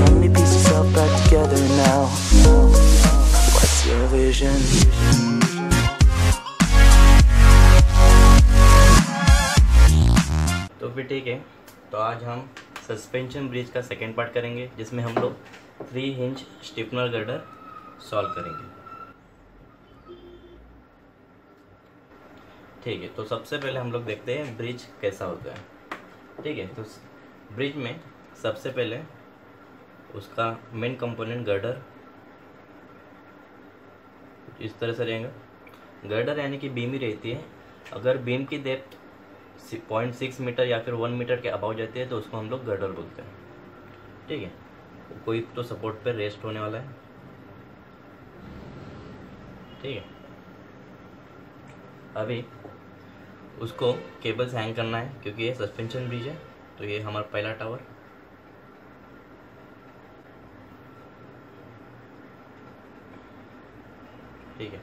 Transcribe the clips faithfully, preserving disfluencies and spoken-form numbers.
Tell me piece yourself back together now. What's your vision? तो फिर ठीक है, तो आज हम सस्पेंशन ब्रिज का सेकेंड पार्ट करेंगे, जिसमें हम लोग three hinge stiffener girder solve करेंगे। ठीक है, तो सबसे पहले हम लोग देखते हैं ब्रिज कैसा होता है। ठीक है, तो ब्रिज में सबसे पहले उसका मेन कंपोनेंट गर्डर इस तरह से रहेगा। गर्डर यानी कि बीम ही रहती है। अगर बीम की डेप्थ पॉइंट सिक्स मीटर या फिर वन मीटर के अबाव जाती है तो उसको हम लोग गर्डर बोलते हैं। ठीक है, तो कोई तो सपोर्ट पे रेस्ट होने वाला है। ठीक है, अभी उसको केबल से हैंग करना है, क्योंकि ये सस्पेंशन ब्रिज है। तो ये हमारा पहला टावर, ठीक है,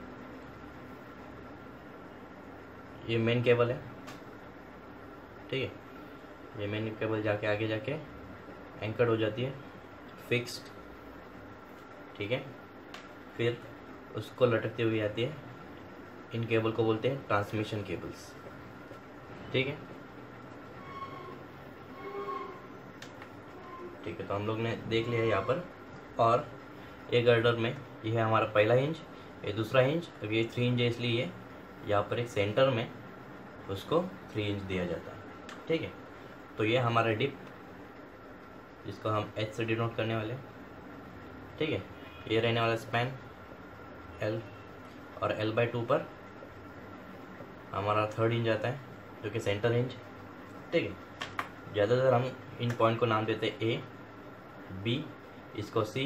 ये मेन केबल है। ठीक है, ये मेन केबल जाके आगे जाके एंकर्ड हो जाती है, फिक्स्ड। ठीक है, फिर उसको लटकती हुई आती है। इन केबल को बोलते हैं ट्रांसमिशन केबल्स। ठीक है, ठीक है, तो हम लोग ने देख लिया यहाँ पर। और ये गर्डर में ये है हमारा पहला हिंज, ये दूसरा हिंज। अब ये थ्री इंच है, इसलिए ये यहाँ पर एक सेंटर में उसको थ्री इंच दिया जाता है। ठीक है, तो ये हमारा डिप, जिसको हम एच से डिनोट करने वाले हैं। ठीक है, ये रहने वाला स्पैन एल, और एल बाई टू पर हमारा थर्ड इंच आता है, जो कि सेंटर इंच। ठीक है, ज़्यादातर हम इन पॉइंट को नाम देते हैं ए, बी, इसको सी,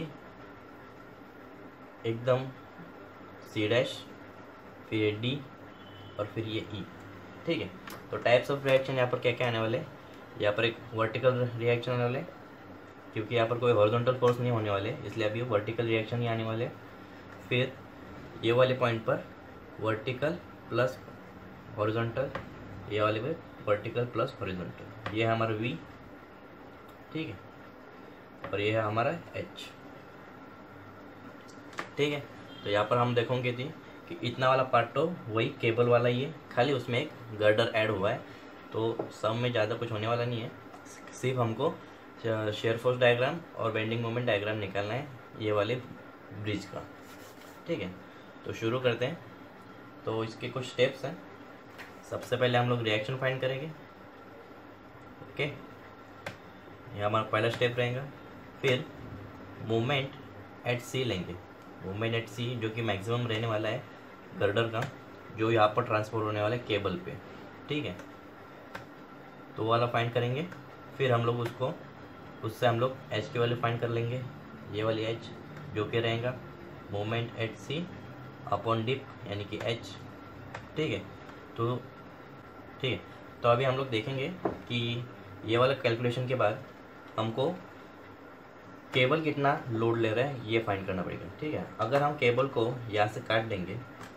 एकदम सी डैश, फिर ये डी, और फिर ये ई। ठीक है, तो टाइप्स ऑफ रिएक्शन यहाँ पर क्या क्या आने वाले, यहाँ पर एक वर्टिकल रिएक्शन आने वाले, क्योंकि यहाँ पर कोई हॉरिजॉन्टल फोर्स नहीं होने वाले, इसलिए अभी वर्टिकल रिएक्शन ही आने वाले। फिर ये वाले पॉइंट पर वर्टिकल प्लस हॉरिजॉन्टल, ये वाले पे वर्टिकल प्लस हॉरिजॉन्टल। ये है हमारा वी। ठीक है, और ये है हमारा एच। ठीक है, तो यहाँ पर हम देखेंगे थी कि इतना वाला पार्ट तो वही केबल वाला ही है, खाली उसमें एक गर्डर ऐड हुआ है। तो सब में ज़्यादा कुछ होने वाला नहीं है, सिर्फ हमको शेयर फोर्स डायग्राम और बेंडिंग मोमेंट डायग्राम निकालना है ये वाले ब्रिज का। ठीक है, तो शुरू करते हैं। तो इसके कुछ स्टेप्स हैं। सबसे पहले हम लोग रिएक्शन फाइंड करेंगे। ओके, ये हमारा पहला स्टेप रहेगा। फिर मोमेंट एट सी लेंगे, मोमेंट एट सी जो कि मैक्सिमम रहने वाला है गर्डर का, जो यहाँ पर ट्रांसफर होने वाला है केबल पे। ठीक है, तो वाला फाइंड करेंगे। फिर हम लोग उसको उससे हम लोग एच की वैल्यू फाइंड कर लेंगे, ये वाली एच, जो कि रहेगा moment at C upon dip, यानी कि एच। ठीक है, तो ठीक है, तो अभी हम लोग देखेंगे कि ये वाला कैलकुलेशन के बाद हमको केबल कितना लोड ले रहा है ये फाइंड करना पड़ेगा। ठीक है, अगर हम केबल को यहाँ से काट देंगे,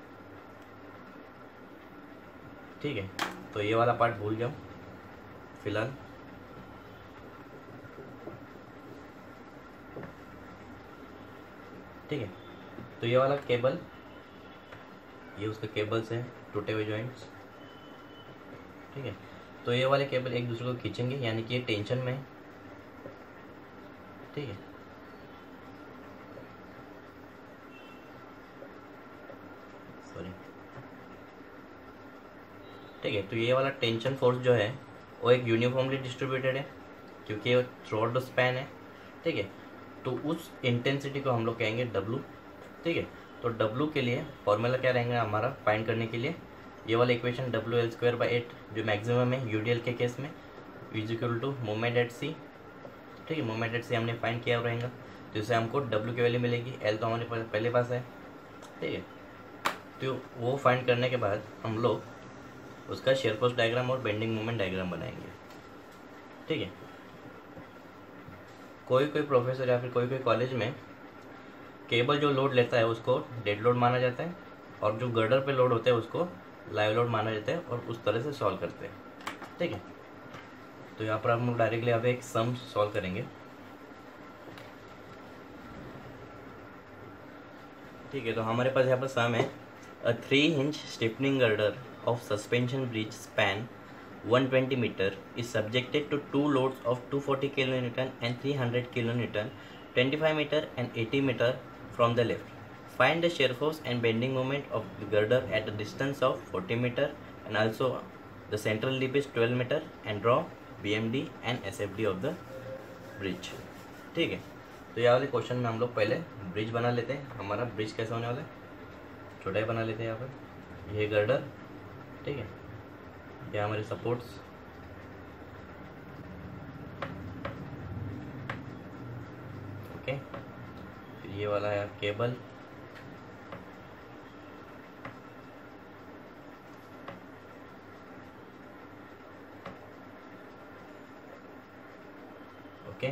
ठीक है, तो ये वाला पार्ट भूल जाओ फिलहाल। ठीक है, तो ये वाला केबल, ये उसका केबल्स है, टूटे हुए जॉइंट्स। ठीक है, तो ये वाले केबल एक दूसरे को खींचेंगे, यानी कि ये टेंशन में है। ठीक है, सॉरी। ठीक है, तो ये वाला टेंशन फोर्स जो है वो एक यूनिफॉर्मली डिस्ट्रीब्यूटेड है, क्योंकि ये थ्रू आउट द स्पैन है। ठीक है, तो उस इंटेंसिटी को हम लोग कहेंगे डब्लू। ठीक है, तो डब्लू के लिए फॉर्मूला क्या रहेगा हमारा फाइंड करने के लिए, ये वाला equation W L square by eight, जो मैक्सिमम है यूडीएल के केस में, is equal to moment at C. ठीक है, मोमेंट एट सी हमने फाइंड किया रहेगा, तो इससे हमको डब्लू की वैल्यू मिलेगी, एल तो हमारे पास पहले पास है। ठीक है, तो वो फाइंड करने के बाद हम लोग उसका शेयर फोर्स डायग्राम और बेंडिंग मोमेंट डायग्राम बनाएंगे। ठीक है, कोई कोई प्रोफेसर या फिर कोई कोई कॉलेज में केबल जो लोड लेता है उसको डेड लोड माना जाता है, और जो गर्डर पे लोड होता है उसको लाइव लोड माना जाता है, और उस तरह से सॉल्व करते हैं। ठीक है, तो यहाँ पर हम लोग डायरेक्टली अब एक सम सॉल्व करेंगे। ठीक है, तो हमारे पास यहाँ पर सम है a three inch stiffening girder of suspension bridge span one twenty meter is subjected to two loads of two forty kilonewton and three hundred kilonewton, twenty-five meter and eighty meter from the left. Find the shear force and bending moment of the girder at a distance of forty meter and also the central lip is twelve meter and draw B M D and S F D of the bridge. ठीक है, तो ये वाले question में हम लोग पहले bridge बना लेते हैं। हमारा ब्रिज कैसा होने वाला है, छोटा ही बना लेते हैं। यहाँ पर ये गर्डर, ठीक है, ये हमारे सपोर्ट्स, ओके, फिर ये वाला है केबल, ओके,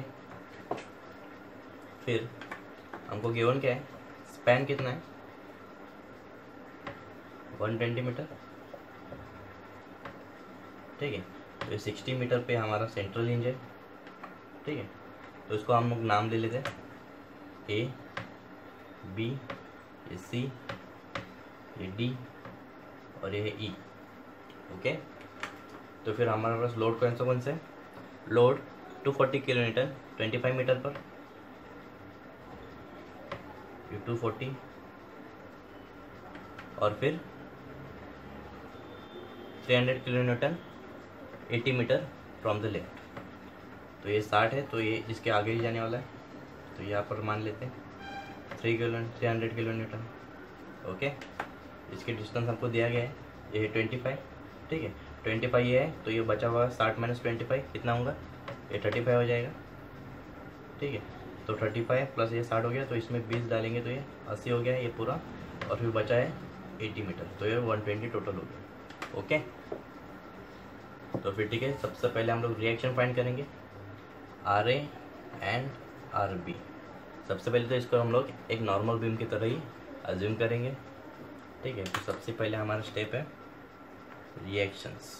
फिर हमको गिवन क्या है, स्पैन कितना है वन ट्वेंटी मीटर, ठीक है, तो सिक्सटी मीटर पे हमारा सेंट्रल हिंज है, ठीक है, तो इसको हम लोग नाम दे लेते हैं ए बी, ये सी, ये डी और ये है ई, ओके। तो फिर हमारे पास लोड कौन सा कौन से, load two forty kilometre twenty five metre पर, ये टू फोर्टी, और फिर three hundred kilometre eighty metre from the left, तो ये साठ है, तो ये इसके आगे ही जाने वाला है, तो यहाँ पर मान लेते हैं three kilo three hundred kilo newton, okay. इसकी डिस्टेंस हमको दिया गया है, ये है ट्वेंटी फाइव, ठीक है, ट्वेंटी फाइव ये है, तो ये बचा हुआ साठ माइनस ट्वेंटी फाइव कितना होगा, ये थर्टी फाइव हो जाएगा, ठीक है, तो थर्टी फाइव प्लस ये साठ हो गया, तो इसमें बीस डालेंगे तो ये अस्सी हो गया ये पूरा, और फिर बचा है एटी मीटर, तो ये वन ट्वेंटी टोटल हो गया, ओके। तो फिर ठीक है, सबसे पहले हम लोग रिएक्शन फाइंड करेंगे R A and R B. सबसे पहले तो इसको हम लोग एक नॉर्मल बीम की तरह ही अज्यूम करेंगे, ठीक है। तो सबसे पहले हमारा स्टेप है रिएक्शंस,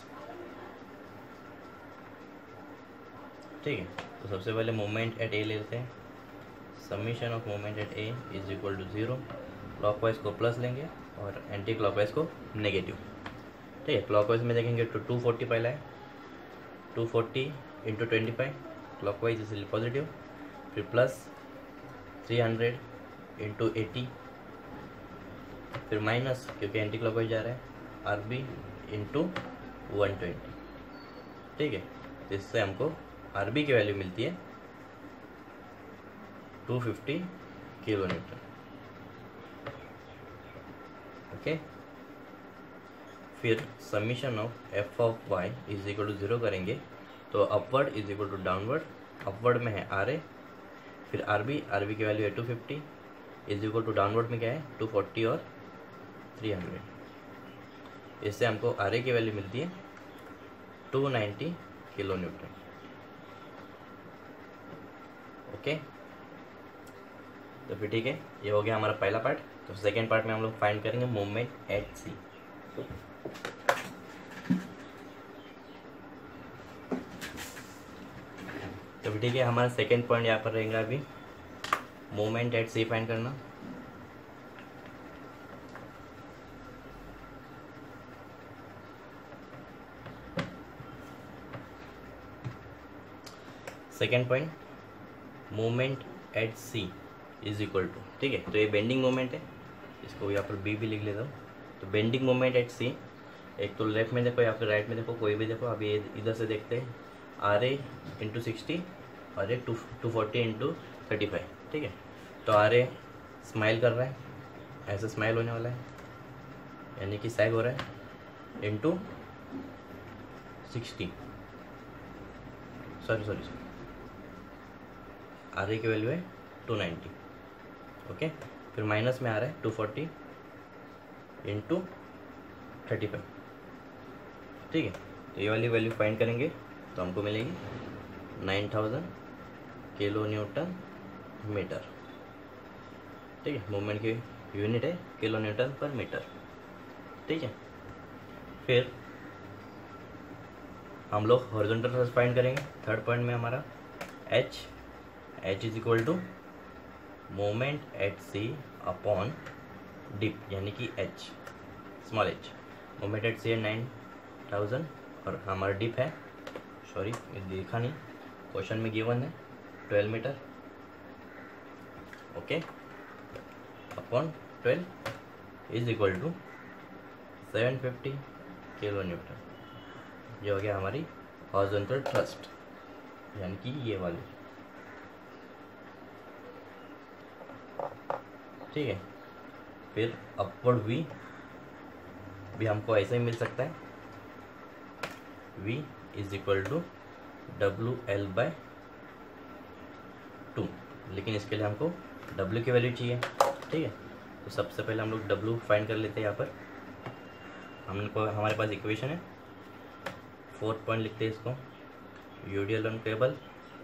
ठीक है। तो सबसे पहले मोमेंट एट ए लेते हैं, summation of moment at A is equal to zero, clockwise को प्लस लेंगे और एंटी क्लॉकवाइज को नेगेटिव, ठीक है। क्लॉकवाइज में देखेंगे तो टू फोर्टी पहला है, two forty into twenty five, clockwise इसलिए पॉजिटिव, फिर plus three hundred into eighty, फिर माइनस क्योंकि एंटी क्लॉकवाइज जा रहा है R B into one twenty, ठीक है। तो इससे हमको आर बी की वैल्यू मिलती है two fifty kilo newton, okay. फिर summation of F of Y is equal to zero करेंगे, तो upward is equal to downward, upward में है आर ए, फिर आर बी, आर बी की वैल्यू है two fifty, is equal to downward में क्या है टू फोर्टी और थ्री हंड्रेड। इससे हमको आर ए की वैल्यू मिलती है two ninety kilo newton, okay. तो फिर ठीक है, ये हो गया हमारा पहला पार्ट। तो सेकेंड पार्ट में हम लोग फाइंड करेंगे मूवमेंट एट सी। तो फिर ठीक है, हमारा सेकेंड पॉइंट यहाँ पर रहेगा अभी मूवमेंट एट सी फाइंड करना। Second point movement at C is equal to, ठीक है। तो ये बेंडिंग मोमेंट है, इसको यहाँ पर बी भी लिख लेता हूँ। तो बेंडिंग मोमेंट एट सी, एक तो लेफ्ट में देखो या फिर राइट में देखो, कोई भी देखो। अभी इधर से देखते हैं, आर ए इंटू सिक्सटी और A two two forty into thirty five, ठीक है। तो आर ए स्माइल कर रहा है, ऐसे स्माइल होने वाला है, यानी कि सैग हो रहा है, into sixty, sorry sorry R A की वैल्यू है टू नाइन्टी, ओके। फिर माइनस में आ रहा है two forty into thirty five, ठीक है। तो ये वाली वैल्यू फाइंड करेंगे तो हमको मिलेगी nine thousand kilo newton metre, ठीक है। मूवमेंट की यूनिट है किलो न्यूटन पर मीटर, ठीक है। फिर हम लोग हॉरिजॉन्टल फोर्स फाइंड करेंगे। थर्ड पॉइंट में हमारा H H is equal to moment at C upon dip यानी कि H, small H. Moment at C है नाइन थाउजेंड और हमारा डिप है, सॉरी ये देखा नहीं, क्वेश्चन में गिवन है twelve metre. Okay, upon twelve is equal to seven fifty kilo newton. ये हो गया हमारी हॉरिजॉन्टल थ्रस्ट यानी कि ये वाली, ठीक है। फिर अपवर्ड वी भी हमको ऐसे ही मिल सकता है, v is equal to W L by two, लेकिन इसके लिए हमको w की वैल्यू चाहिए, ठीक है। तो सबसे पहले हम लोग w फाइंड कर लेते हैं। यहाँ पर हमको हमारे पास इक्वेशन है, फोर्थ पॉइंट लिखते हैं इसको, यूडीएल ऑन केबल,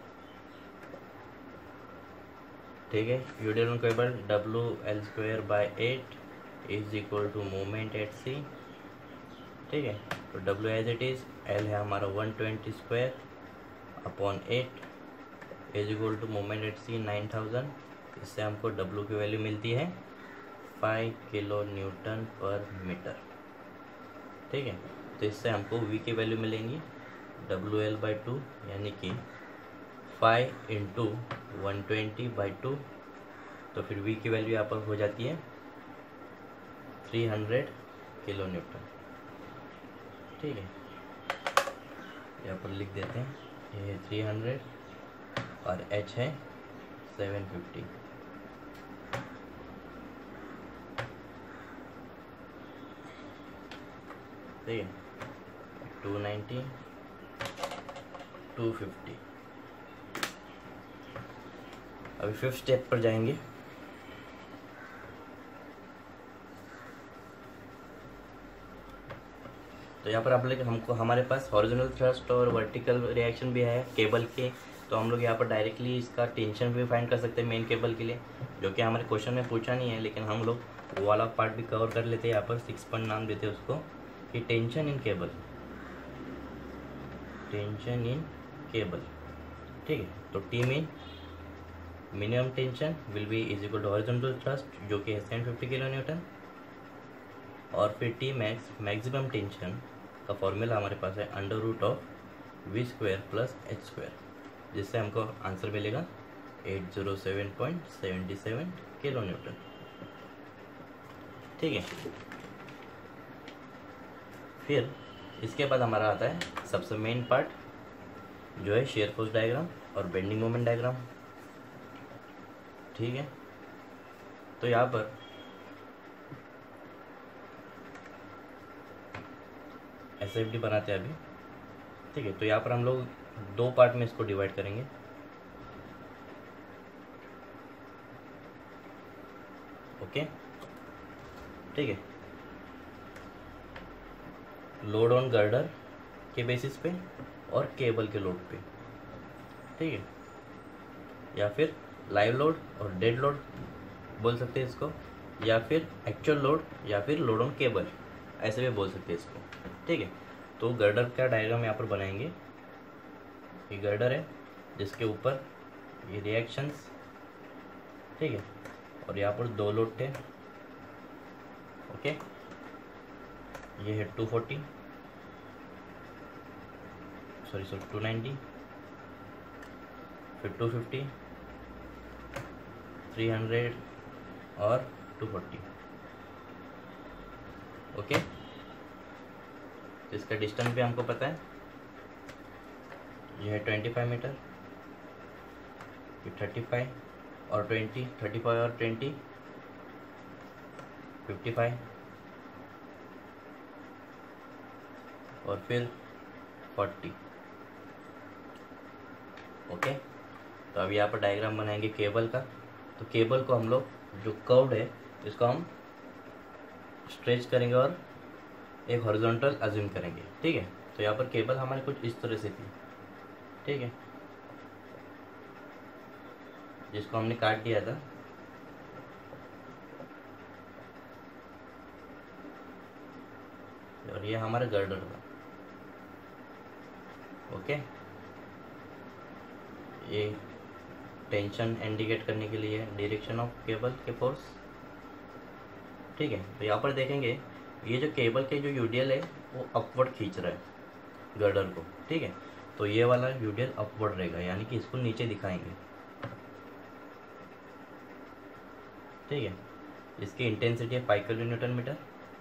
ठीक है। UDL on cable W L square by eight is equal to moment at C, ठीक है। तो W as it is, L है हमारा one twenty square upon eight is equal to moment at C nine thousand. इससे हमको W की value मिलती है five kilo newton per metre, ठीक है। तो इससे हमको V की वैल्यू मिलेंगी डब्ल्यू एल बाई टू यानी कि five into one twenty by two, तो फिर V की वैल्यू यहाँ पर हो जाती है थ्री हंड्रेड किलो न्यूटन, ठीक है। यहाँ पर लिख देते हैं, ये है थ्री हंड्रेड और H है सेवन फिफ्टी, ठीक है। Two ninety, two fifty. अभी फिफ्थ स्टेप पर जाएंगे। तो यहाँ पर आप लोग हमको हमारे पास हॉरिजॉन्टल थ्रस्ट और वर्टिकल रिएक्शन भी है केबल के, तो हम लोग यहाँ पर डायरेक्टली इसका टेंशन भी फाइंड कर सकते हैं मेन केबल के लिए, जो कि हमारे क्वेश्चन में पूछा नहीं है, लेकिन हम लोग वो वाला पार्ट भी कवर कर लेते हैं। यहाँ पर सिक्स पॉइंट नाम देते हैं उसको कि tension in cable, tension in cable, ठीक है। तो T mean minimum tension will be is equal to horizontal thrust जो कि है सेवन फिफ्टी किलो न्यूटन, और फिर टी मैक्स मैक्सिमम टेंशन का फॉर्मूला हमारे पास है under root of V square plus H square, जिससे हमको आंसर मिलेगा eight zero seven point seventy seven kilo newton, ठीक है। फिर इसके बाद हमारा आता है सबसे मेन पार्ट, जो है शेयर फोर्स डायग्राम और बेंडिंग मोमेंट डायग्राम, ठीक है। तो यहाँ पर एस एफ डी बनाते हैं अभी, ठीक है। तो यहाँ पर हम लोग दो पार्ट में इसको डिवाइड करेंगे, ओके, ठीक है। लोड ऑन गर्डर के बेसिस पे और केबल के लोड पे, ठीक है, या फिर लाइव लोड और डेड लोड बोल सकते हैं इसको, या फिर एक्चुअल लोड या फिर लोड ऑन केबल, ऐसे भी बोल सकते हैं इसको, ठीक है। तो गर्डर का डायग्राम यहाँ पर बनाएंगे। ये गर्डर है जिसके ऊपर ये रिएक्शंस, ठीक है, और यहाँ पर दो लोड थे, ओके। ये है two forty, sorry sorry two ninety, फिर टू फिफ्टी, थ्री हंड्रेड और टू फोर्टी, ओके। तो इसका डिस्टेंस भी हमको पता है, ये है ट्वेंटी फाइव मीटर, ये थर्टी फाइव और ट्वेंटी, थर्टी फाइव और ट्वेंटी फिफ्टी फाइव, और फिर फोर्टी, ओके। तो अब यहाँ पर डायग्राम बनाएंगे केबल का। तो केबल को हम लोग जो कर्व्ड है इसको हम स्ट्रेच करेंगे और एक हॉरिजॉन्टल अज्यूम करेंगे, ठीक है। तो यहाँ पर केबल हमारी कुछ इस तरह से थी, ठीक है, जिसको हमने काट दिया था, और ये हमारा गर्डर था, ओके। ये टेंशन इंडिकेट करने के लिए डायरेक्शन ऑफ केबल के फोर्स, ठीक है। तो यहाँ पर देखेंगे ये जो केबल के जो यूडीएल है वो अपवर्ड खींच रहा है गर्डर को, ठीक है। तो ये वाला यूडीएल अपवर्ड रहेगा, यानी कि इसको नीचे दिखाएंगे, ठीक है। इसकी इंटेंसिटी है five kilo newton metre,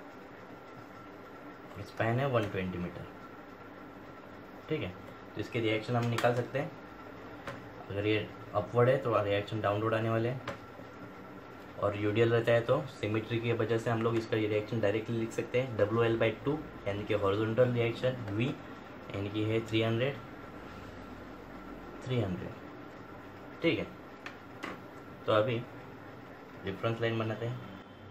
span है वन ट्वेंटी मीटर, ठीक है। तो इसके रिएक्शन हम निकाल सकते हैं। अगर ये अपवर्ड है तो रिएक्शन डाउनवर्ड आने वाले हैं, और यूडीएल रहता है तो सिमेट्री की वजह से हम लोग इसका रिएक्शन डायरेक्टली लिख सकते हैं डब्ल्यू एल बाई टू, यानी कि हॉरिजॉन्टल रिएक्शन, वी यानी कि है थ्री हंड्रेड थ्री हंड्रेड, ठीक है। तो अभी रेफरेंस लाइन बनाते हैं,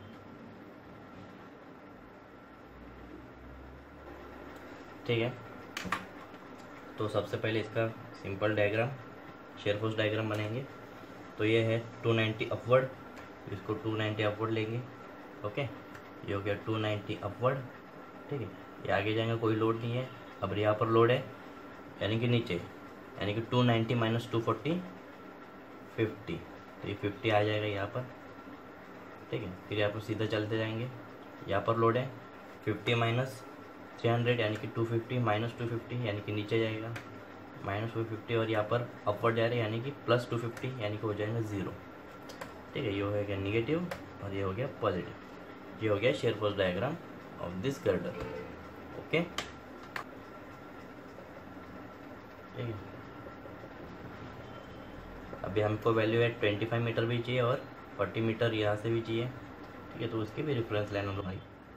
ठीक है। तो सबसे पहले इसका simple diagram, shear force diagram बनाएंगे। तो ये है टू नाइंटी अपवर्ड, इसको टू नाइंटी अपवर्ड लेंगे, ओके। ये हो गया टू नाइंटी अपवर्ड, ठीक है। ये आगे जाएंगे, कोई लोड नहीं है। अब यहाँ पर लोड है यानी कि नीचे, यानी कि two ninety minus two forty fifty, तो ये फिफ्टी आ जाएगा यहाँ पर, ठीक है। फिर यहाँ पर सीधा चलते जाएंगे, यहाँ पर लोड है फिफ्टी माइनस थ्री हंड्रेड यानी कि two fifty minus two fifty यानी कि नीचे जाएगा माइनस टू फिफ्टी, और यहाँ पर अपवर्ड जा रहे हैं यानी कि प्लस टू फिफ्टी यानी कि हो जाएगा ज़ीरो, ठीक है। ये हो गया नेगेटिव और ये हो गया पॉजिटिव। ये हो गया shear force diagram of this girder, okay, ठीक है। अभी हमको वैल्यू है ट्वेंटी फाइव मीटर भी चाहिए और फोर्टी मीटर यहाँ से भी चाहिए, ठीक है। तो उसकी भी रेफरेंस लाइन हम लोग,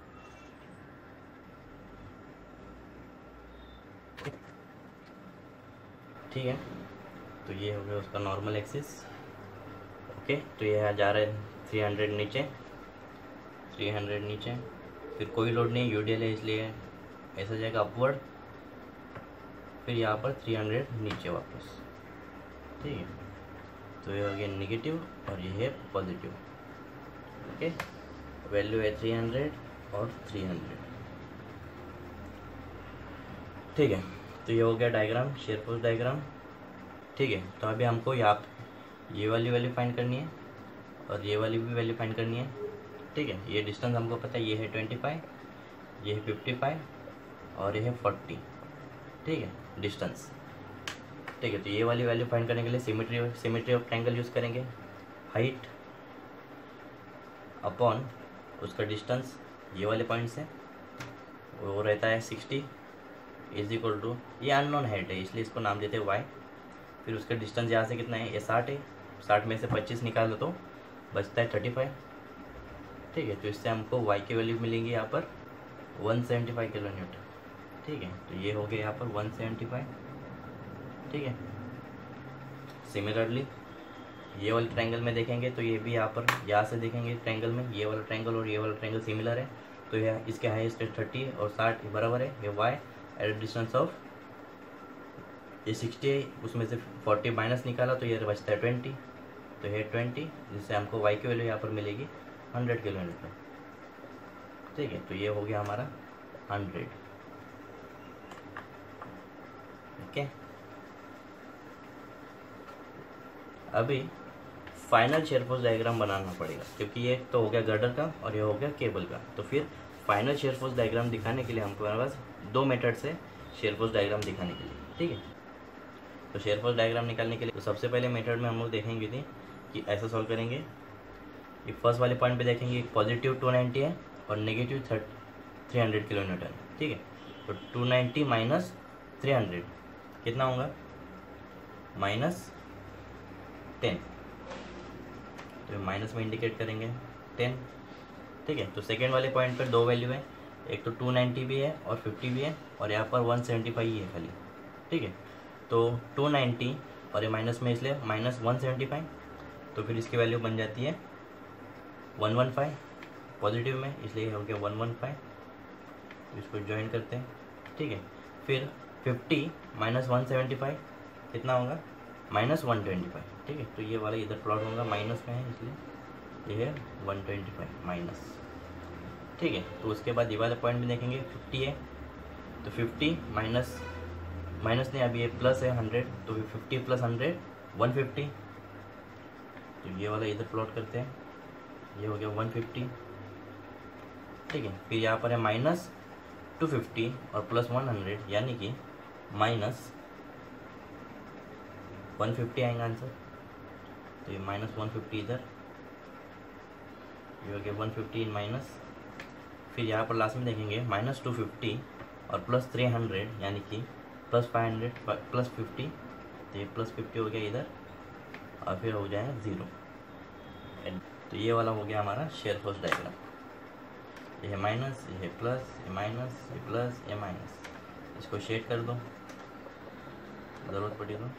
ठीक है। तो ये हो गया उसका नॉर्मल एक्सिस, ओके। तो ये यहाँ जा रहा है थ्री हंड्रेड नीचे, थ्री हंड्रेड नीचे, फिर कोई लोड नहीं, यूडीएल है इसलिए ऐसा जाएगा अपवर्ड, फिर यहाँ पर थ्री हंड्रेड नीचे वापस, ठीक है। तो ये हो गया नेगेटिव और ये है पॉजिटिव, ओके। वैल्यू है थ्री हंड्रेड और थ्री हंड्रेड, ठीक है। तो ये हो गया डायग्राम, शेयर फोर्स डायग्राम, ठीक है। तो अभी हमको यहाँ ये वाली वैल्यू फाइंड करनी है और ये वाली भी वैल्यू फाइंड करनी है, ठीक है। ये डिस्टेंस हमको पता है, ये है ट्वेंटी फाइव, ये है फिफ्टी फाइव और ये है फोर्टी, ठीक है, डिस्टेंस, ठीक है। तो ये वाली वैल्यू फाइंड करने के लिए symmetry symmetry of triangle use करेंगे। हाइट अपॉन उसका डिस्टेंस ये वाले पॉइंट से वो रहता है सिक्सटी इज इक्वल टू, ये अननोन हाइट है इसलिए इसको नाम देते हैं वाई। फिर उसका डिस्टेंस यहाँ से कितना है, ये साठ है, साठ में से पच्चीस निकालो तो बचता है थर्टी फाइव, ठीक है। तो इससे हमको वाई की वैल्यू मिलेंगी यहाँ पर one seventy five kilo newton, ठीक है। तो ये हो गया यहाँ पर वन सेवेंटी फाइव, ठीक है। सिमिलरली ये वाले ट्रायंगल में देखेंगे तो ये भी यहाँ पर यहाँ से देखेंगे ट्रायंगल में, ये वाला ट्रायंगल और ये वाला ट्रायंगल सिमिलर है, तो यह इसके हाईएस्ट थर्टी और साठ बराबर है, ये वाई एट डिस्टेंस ऑफ, ये सिक्सटी है, उसमें से फोर्टी माइनस निकाला तो ये बचता है ट्वेंटी, तो ये ट्वेंटी, जिससे हमको वाई की वैल्यू यहाँ पर मिलेगी हंड्रेड किलो न्यूटन, ठीक है। तो ये हो गया हमारा हंड्रेड, ओके। अभी फाइनल शेयर फोर्स डायग्राम बनाना पड़ेगा, क्योंकि ये तो हो गया गर्डर का और ये हो गया केबल का। तो फिर फाइनल शेयर फोर्स डायग्राम दिखाने के लिए हमको हमारे पास दो मेथड से शेयर फोर्स डायग्राम दिखाने के लिए, ठीक है। तो शेयर फोर्स डायग्राम निकालने के लिए तो सबसे पहले मेथड में हम लोग देखेंगे थी कि ऐसा सॉल्व करेंगे। ये फर्स्ट वाले पॉइंट पे देखेंगे एक पॉजिटिव टू नाइंटी है और negative three hundred kilo newton, ठीक है। तो two ninety minus three hundred कितना होगा, माइनस टेन, तो माइनस में इंडिकेट करेंगे टेन, ठीक है। तो सेकेंड वाले पॉइंट पर दो वैल्यू है, एक तो टू नाइंटी भी है और फिफ्टी भी है और यहाँ पर वन सेवेंटी फाइव ही है खाली, ठीक है। तो टू नाइंटी और ये माइनस में इसलिए माइनस वन सेवेंटी फाइव, तो फिर इसकी वैल्यू बन जाती है वन वन फाइव, पॉजिटिव में इसलिए हो गया वन वन फाइव, इसको ज्वाइन करते हैं, ठीक है। फिर fifty minus one seventy five कितना होगा, माइनस वन ट्वेंटी फाइव, ठीक है। तो ये वाला इधर प्लॉट होगा, माइनस में है इसलिए ये है वन ट्वेंटी फाइव माइनस, ठीक है। तो उसके बाद ये वाले पॉइंट में देखेंगे फिफ्टी है, तो फिफ्टी माइनस माइनस नहीं, अभी ये प्लस है हंड्रेड, तो fifty plus hundred one fifty, तो ये वाला इधर प्लॉट करते हैं, ये हो गया वन फिफ्टी, ठीक है। फिर यहाँ पर है माइनस टू फिफ्टी और प्लस वन हंड्रेड, यानी कि माइनस वन फिफ्टी आएगा आंसर। तो ये माइनस वन फिफ्टी इधर, ये हो गया वन फिफ्टी इन माइनस। फिर यहाँ पर लास्ट में देखेंगे माइनस टू फिफ्टी और प्लस थ्री हंड्रेड, यानी कि plus five hundred plus fifty, तो ये प्लस फिफ्टी हो गया इधर और फिर हो जाएगा ज़ीरो। तो ये वाला हो गया हमारा शेयर फोर्स डायग्राम। ये है माइनस, ये है प्लस, ये माइनस, ये प्लस, ये माइनस। इसको शेड कर दो ज़रूरत पड़ी तो,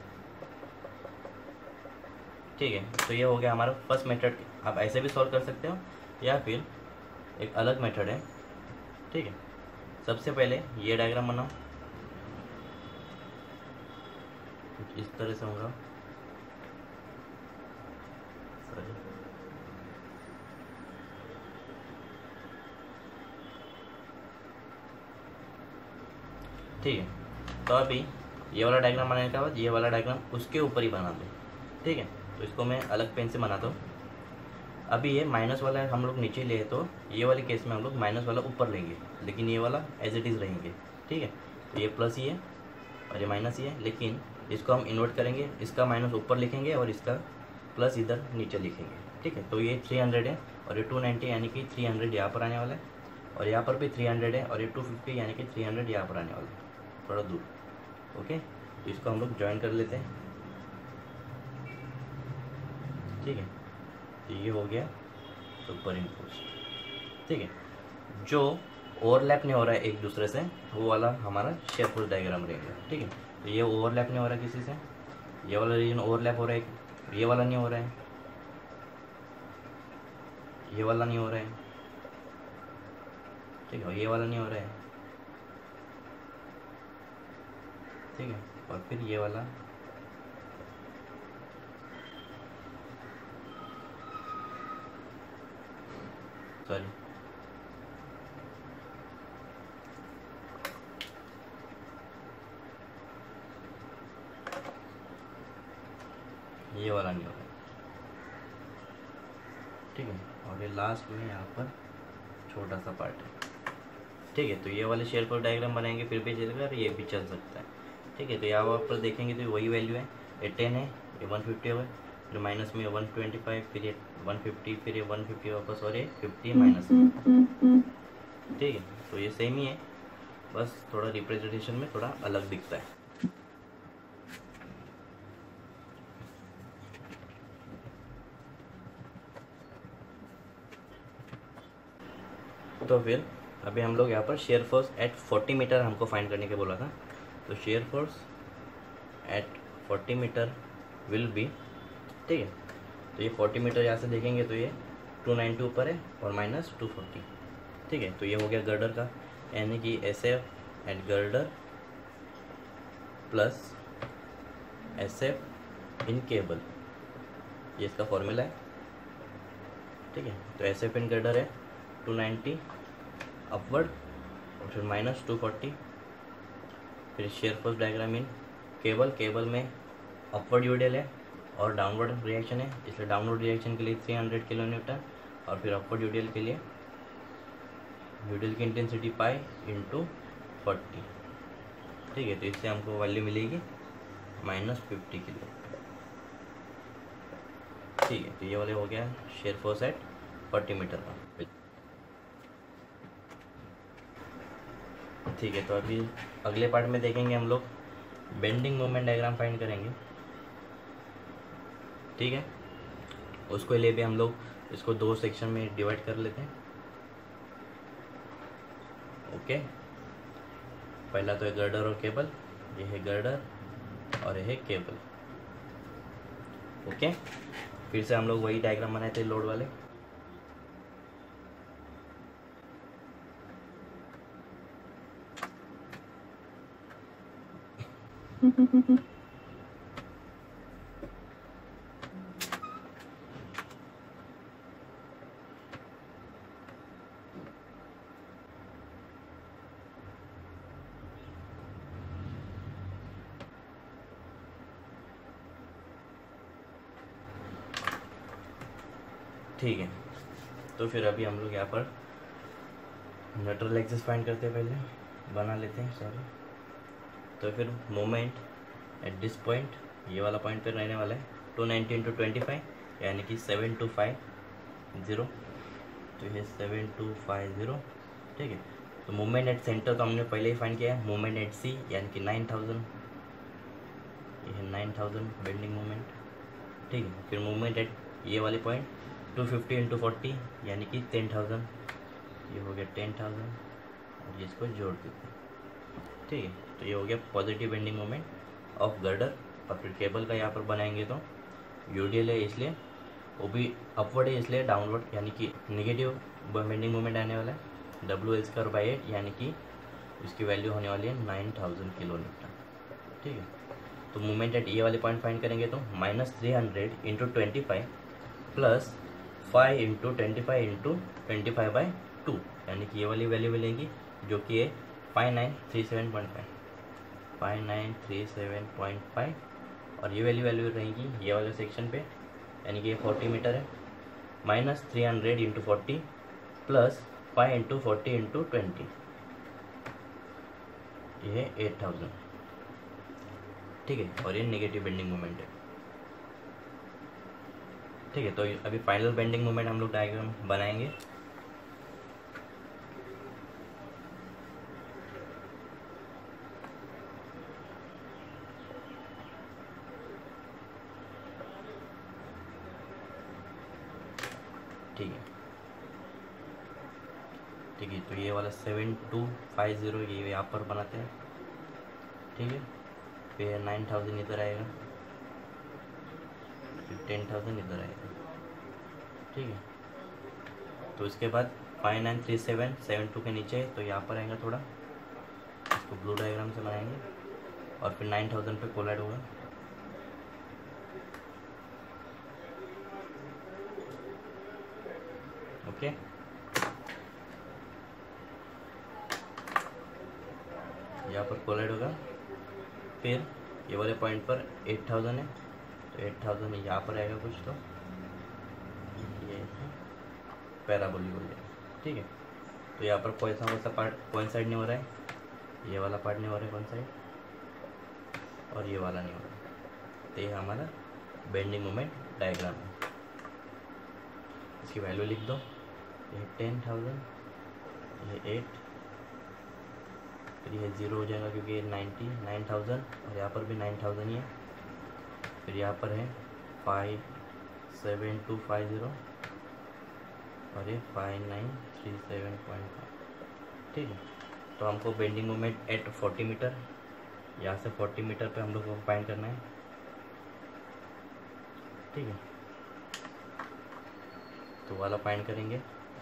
ठीक है। तो ये हो गया हमारा फर्स्ट मेथड। आप ऐसे भी सॉल्व कर सकते हो या फिर एक अलग मेथड है, ठीक है। सबसे पहले ये डायग्राम बनाओ, कुछ इस तरह से होगा, सॉरी ठीक है। तो अभी ये वाला डायग्राम बनाने के बाद ये वाला डायग्राम उसके ऊपर ही बना दो, ठीक है। तो इसको मैं अलग पेन से बनाता हूँ। अभी ये माइनस वाला हम लोग नीचे लिए, तो ये वाले केस में हम लोग माइनस वाला ऊपर लेंगे, लेकिन ये वाला एज इट इज़ रहेंगे, ठीक है। तो ये प्लस ही है और ये माइनस ही है, लेकिन इसको हम इन्वर्ट करेंगे, इसका माइनस ऊपर लिखेंगे और इसका प्लस इधर नीचे लिखेंगे, ठीक है। तो ये थ्री हंड्रेड है और ये टू नाइन्टी, यानी कि थ्री हंड्रेड यहाँ पर आने वाला है, और यहाँ पर भी थ्री हंड्रेड है और ये टू फिफ्टी, यानी कि थ्री हंड्रेड यहाँ पर आने वाला है, थोड़ा दूर, ओके। तो इसको हम लोग ज्वाइन कर लेते हैं, ठीक है। तो ये हो गया सुपर इम्पोज, ठीक है। जो ओवरलैप नहीं हो रहा है एक दूसरे से, वो वाला हमारा शेयर फोर्स डायग्राम रहेगा, ठीक है। तो ये ओवरलैप नहीं हो रहा है किसी से, ये वाला रीजन ओवरलैप हो रहा है, ये वाला नहीं हो रहा है, ये वाला नहीं हो रहा है, ठीक है। ये वाला नहीं हो रहा है, ठीक है। और फिर ये वाला, सॉरी ये वाला नहीं हो रहा है, ठीक है। और ये लास्ट में यहाँ पर छोटा सा पार्ट है, ठीक है। तो ये वाले शेयर फोर्स डायग्राम बनाएंगे फिर भी चलेगा और ये भी चल सकता है, ठीक है। तो यहाँ पर देखेंगे तो वही वैल्यू है, ये टेन है, ये वन फिफ्टी होगा, फिर माइनस में वन ट्वेंटी फाइव, फिर ये वन फिफ्टी, फिर ये वन फिफ्टी वापस और ये फिफ्टी माइनस में, ठीक है। तो ये सेम ही है, बस थोड़ा रिप्रेजेंटेशन में थोड़ा अलग दिखता है। तो फिर अभी हम लोग यहाँ पर shear force at forty metre हमको फाइंड करने के बोला था। तो shear force at forty metre will be, ठीक है। तो ये फोर्टी मीटर यहाँ से देखेंगे तो ये टू नाइन्टी ऊपर है और माइनस टू फोर्टी, ठीक है। तो ये हो गया गर्डर का, यानी कि S F at girder plus S F in cable, ये इसका फॉर्मूला है, ठीक है। तो एस एफ इन गर्डर है टू नाइन्टी अपवर्ड और फिर माइनस टू फोर्टी। फिर shear force diagram in cable, cable में अपवर्ड यूडियल है और डाउनवर्ड रिएक्शन है, इसलिए डाउनवर्ड रिएक्शन के लिए थ्री हंड्रेड किलो न्यूटन और फिर अपवर्ड यूडियल के लिए यूडियल की इंटेंसिटी पाई इंटू फोर्टी, ठीक है। तो इससे हमको वैल्यू मिलेगी माइनस फिफ्टी किलो, ठीक है। तो ये वाले हो गया shear force at forty metre का, ठीक है। तो अभी अगले पार्ट में देखेंगे हम लोग बेंडिंग मोमेंट डायग्राम फाइंड करेंगे, ठीक है। उसके लिए भी हम लोग इसको दो सेक्शन में डिवाइड कर लेते हैं, ओके। पहला तो है गर्डर और केबल, ये है गर्डर और ये है केबल, ओके। फिर से हम लोग वही डायग्राम बनाए थे लोड वाले, ठीक है। तो फिर अभी हम लोग यहाँ पर न्यूट्रल एक्सिस फाइंड करते हैं, पहले बना लेते हैं सॉरी। तो फिर मोमेंट एट दिस पॉइंट, ये वाला पॉइंट पे रहने वाला है two ninety into twenty five यानी कि सेवन टू फाइव ज़ीरो। तो ये सेवन टू फाइव ज़ीरो, ठीक है। तो मूवमेंट एट सेंटर तो हमने पहले ही फाइंड किया है, मूवमेंट एट सी यानी कि नाइन थाउजेंड, ये है नाइन थाउजेंड बेंडिंग मूवमेंट, ठीक है। फिर मूवमेंट एट ये वाले point two fifty into forty यानी कि टेन थाउजेंड, ये हो गया टेन थाउजेंड और ये इसको जोड़ देते हैं, ठीक है। तो ये हो गया positive bending moment of girder. और फिर केबल का यहाँ पर बनाएंगे तो यूडीएल है इसलिए वो भी अपवर्ड है, इसलिए डाउनवर्ड यानी कि नेगेटिव बेंडिंग मोमेंट आने वाला है। W L square by eight यानी कि इसकी वैल्यू होने वाली है नाइन थाउजेंड किलो न्यूटन, ठीक है। तो मूवमेंट एट ये वाले पॉइंट फाइंड करेंगे तो minus three hundred into twenty five plus five into twenty five into twenty five by two यानी कि ये वाली वैल्यू मिलेगी जो कि है five nine three seven point five five nine three seven point five और ये वैल्यू वैल्यू रहेगी ये वाले सेक्शन पे यानी कि ये फोर्टी मीटर है। Minus three hundred into forty plus five into forty into twenty, ये है एट थाउजेंड, ठीक है। और ये नेगेटिव बेंडिंग मोमेंट है, ठीक है। तो अभी फाइनल बेंडिंग मोमेंट हम लोग डायग्राम बनाएंगे। ठीक है, ठीक है। तो ये वाला सेवन टू फाइव ज़ीरो ये यहाँ पर बनाते हैं, ठीक है। फिर नाइन थाउजेंड इधर आएगा, फिर टेन थाउजेंड इधर आएगा, ठीक है। तो इसके बाद five nine three seven seven two के नीचे तो यहाँ पर आएगा थोड़ा, इसको ब्लू डायग्राम से बनाएंगे और फिर नाइन थाउजेंड पे कोलाइड होगा, ओके। यहाँ पर कोलाइड होगा, फिर ये वाले पॉइंट पर एट थाउजेंड है तो एट थाउजेंड यहाँ पर आएगा कुछ, तो ये पैराबोलिक हो जाएगा, ठीक है। तो यहाँ पर कोई सा कौन सा पार्ट कौन साइड नहीं हो रहा है, ये वाला पार्ट नहीं हो रहा है कौन साइड, और ये वाला नहीं हो रहा है। तो ये हमारा बेंडिंग मोमेंट डायग्राम है। इसकी वैल्यू लिख दो, ये टेन थाउजेंड, ये एट, फिर ये ज़ीरो हो जाएगा क्योंकि ये नाइन्टी नाइन थाउजेंड और यहाँ पर भी नाइन थाउजेंड ही है। फिर यहाँ पर है five seven two five zero और ये five nine three seven point five, ठीक है। तो हमको bending moment at forty metre, यहाँ से फोर्टी मीटर पे हम लोग को फाइंड करना है, ठीक है। तो वाला फाइंड करेंगे,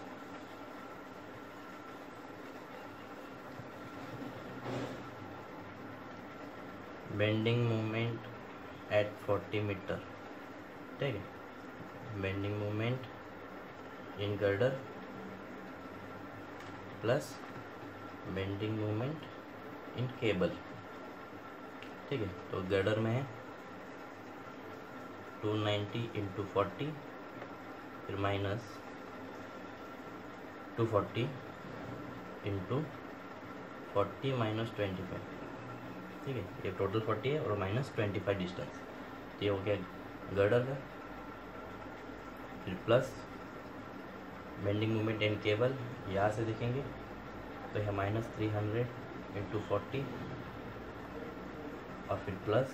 bending moment at forty metre, ठीक है। Bending moment in girder plus bending moment in cable, ठीक है। तो गर्डर में है टू नाइन्टी इंटू फोर्टी फिर minus two forty into forty minus twenty five, ठीक है। ये टोटल फोर्टी है और माइनस ट्वेंटी फाइव डिस्टेंस, तो ये हो गया गर्डर का। फिर plus bending moment in cable, यहाँ से देखेंगे तो है minus three hundred into forty और फिर प्लस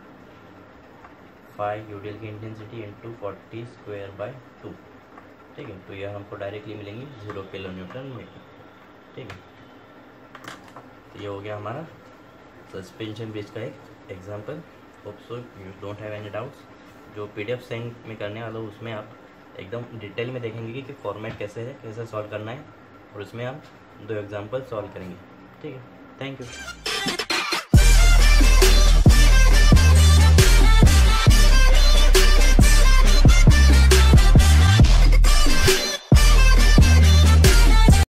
फाइव यूडीएल की intensity into forty square by two, ठीक है। तो यह हमको डायरेक्टली मिलेंगी जीरो किलो न्यूटन मीटर, ठीक है। तो ये हो गया हमारा सस्पेंशन ब्रिज का एक example. Hope so you don't have any doubts. जो पीडीएफ सेंड में करने वाला हूँ उसमें आप एकदम डिटेल में देखेंगे कि फॉर्मेट कैसे है, कैसे सॉल्व करना है, और उसमें हम दो एग्जांपल सॉल्व करेंगे, ठीक है। Thank you.